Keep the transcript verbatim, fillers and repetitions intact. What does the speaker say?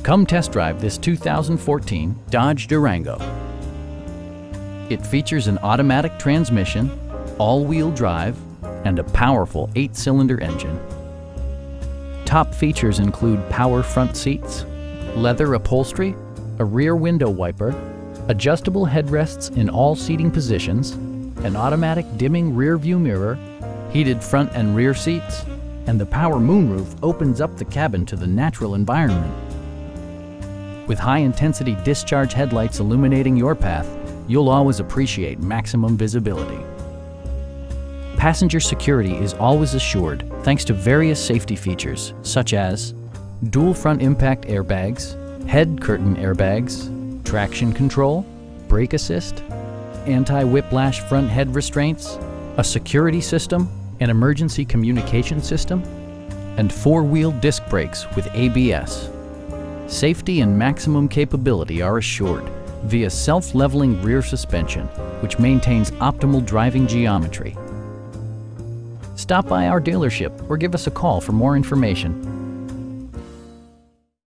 Come test drive this two thousand fourteen Dodge Durango. It features an automatic transmission, all-wheel drive, and a powerful eight-cylinder engine. Top features include power front seats, leather upholstery, a rear window wiper, adjustable headrests in all seating positions, an automatic dimming rear-view mirror, heated front and rear seats, and the power moonroof opens up the cabin to the natural environment. With high-intensity discharge headlights illuminating your path, you'll always appreciate maximum visibility. Passenger security is always assured thanks to various safety features such as dual front impact airbags, head curtain airbags, traction control, brake assist, anti-whiplash front head restraints, a security system, an emergency communication system, and four-wheel disc brakes with A B S. Safety and maximum capability are assured via self-leveling rear suspension, which maintains optimal driving geometry. Stop by our dealership or give us a call for more information.